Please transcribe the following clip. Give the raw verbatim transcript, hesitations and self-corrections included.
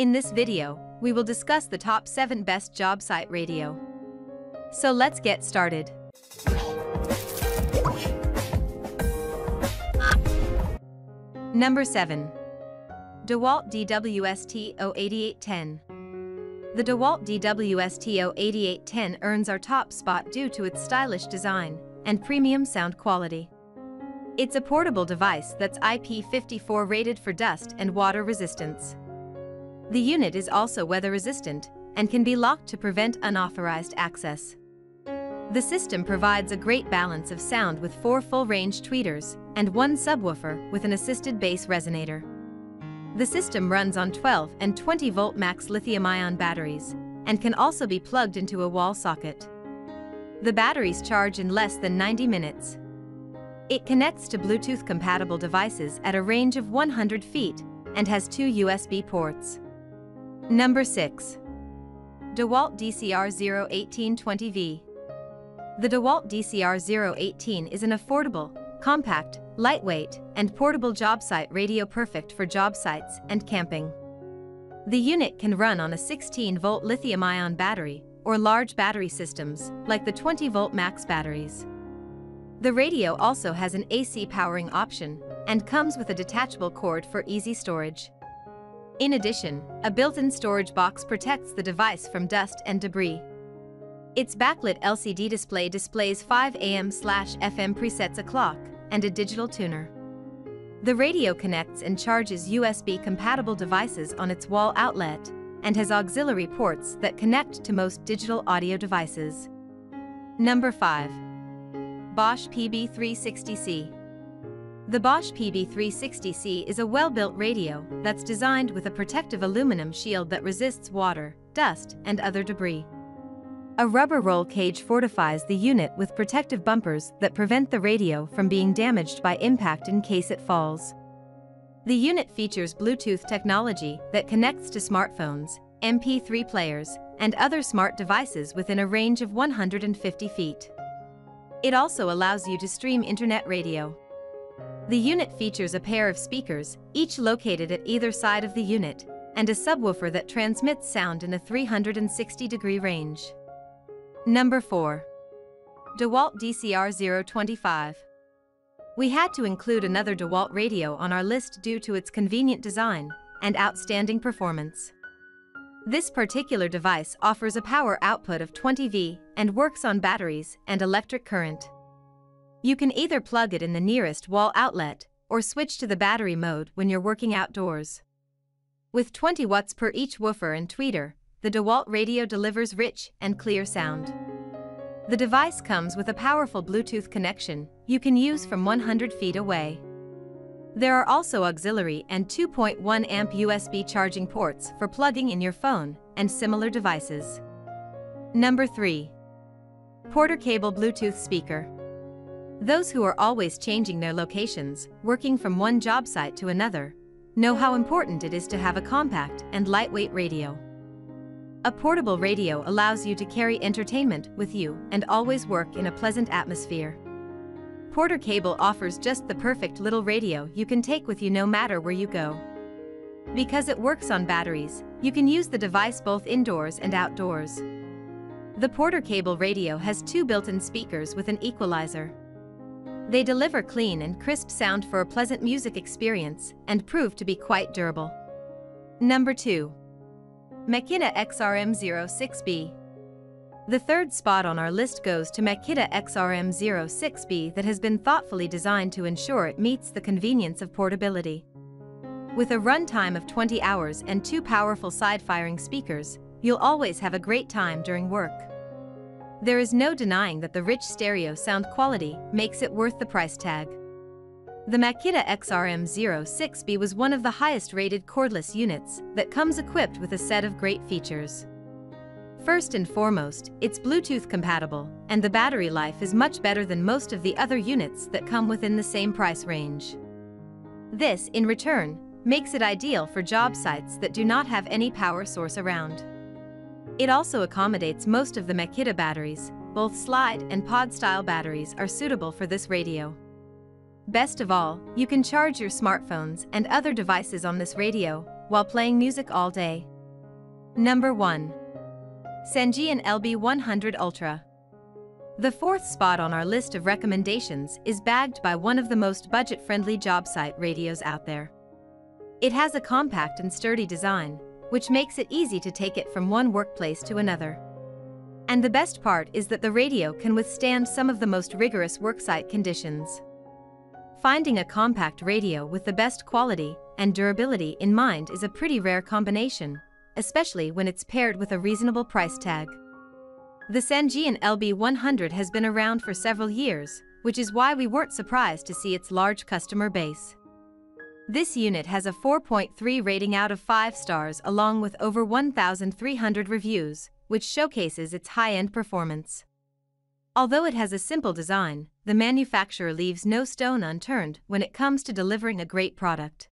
In this video, we will discuss the top seven best job site radio. So let's get started. Number seven. DeWalt D W S T zero eight eight one zero. The DeWalt D W S T zero eight eight one zero earns our top spot due to its stylish design and premium sound quality. It's a portable device that's I P fifty-four rated for dust and water resistance. The unit is also weather resistant and can be locked to prevent unauthorized access. The system provides a great balance of sound with four full-range tweeters and one subwoofer with an assisted bass resonator. The system runs on twelve and twenty volt max lithium-ion batteries and can also be plugged into a wall socket. The batteries charge in less than ninety minutes. It connects to Bluetooth-compatible devices at a range of one hundred feet and has two U S B ports. Number six. DeWalt D C R zero one eight two zero V. The DeWalt D C R zero one eight is an affordable, compact, lightweight, and portable job site radio perfect for job sites and camping. The unit can run on a sixteen volt lithium-ion battery or large battery systems like the twenty volt max batteries. The radio also has an A C powering option and comes with a detachable cord for easy storage. In addition, a built-in storage box protects the device from dust and debris. Its backlit L C D display displays five A M F M presets, a clock, and a digital tuner. The radio connects and charges U S B-compatible devices on its wall outlet and has auxiliary ports that connect to most digital audio devices. Number five. Bosch P B three sixty C. The Bosch P B three sixty C is a well-built radio that's designed with a protective aluminum shield that resists water, dust, and other debris. A rubber roll cage fortifies the unit with protective bumpers that prevent the radio from being damaged by impact in case it falls. The unit features Bluetooth technology that connects to smartphones, M P three players, and other smart devices within a range of one hundred fifty feet. It also allows you to stream internet radio. The unit features a pair of speakers, each located at either side of the unit, and a subwoofer that transmits sound in a three hundred sixty degree range. Number four. DeWalt D C R zero two five. We had to include another DeWalt radio on our list due to its convenient design and outstanding performance. This particular device offers a power output of twenty volts and works on batteries and electric current. You can either plug it in the nearest wall outlet or switch to the battery mode when you're working outdoors. With twenty watts per each woofer and tweeter, the DeWalt radio delivers rich and clear sound. The device comes with a powerful Bluetooth connection you can use from one hundred feet away. There are also auxiliary and two point one amp U S B charging ports for plugging in your phone and similar devices. Number three. Porter Cable Bluetooth Speaker. Those who are always changing their locations, working from one job site to another, know how important it is to have a compact and lightweight radio. A portable radio allows you to carry entertainment with you and always work in a pleasant atmosphere. Porter Cable offers just the perfect little radio you can take with you no matter where you go. Because it works on batteries, you can use the device both indoors and outdoors. The Porter Cable radio has two built-in speakers with an equalizer. They deliver clean and crisp sound for a pleasant music experience and prove to be quite durable. Number two. Makita X R M zero six B. The third spot on our list goes to Makita X R M zero six B that has been thoughtfully designed to ensure it meets the convenience of portability. With a runtime of twenty hours and two powerful side-firing speakers, you'll always have a great time during work. There is no denying that the rich stereo sound quality makes it worth the price tag. The Makita X R M zero six B was one of the highest-rated cordless units that comes equipped with a set of great features. First and foremost, it's Bluetooth compatible, and the battery life is much better than most of the other units that come within the same price range. This, in return, makes it ideal for job sites that do not have any power source around. It also accommodates most of the Makita batteries. Both slide and pod-style batteries are suitable for this radio. Best of all, you can charge your smartphones and other devices on this radio while playing music all day. Number one. Sangean L B one hundred Ultra. The fourth spot on our list of recommendations is bagged by one of the most budget-friendly job site radios out there. It has a compact and sturdy design, which makes it easy to take it from one workplace to another. And the best part is that the radio can withstand some of the most rigorous worksite conditions. Finding a compact radio with the best quality and durability in mind is a pretty rare combination, especially when it's paired with a reasonable price tag. The Sangean L B one hundred has been around for several years, which is why we weren't surprised to see its large customer base. This unit has a four point three rating out of five stars along with over one thousand three hundred reviews, which showcases its high-end performance. Although it has a simple design, the manufacturer leaves no stone unturned when it comes to delivering a great product.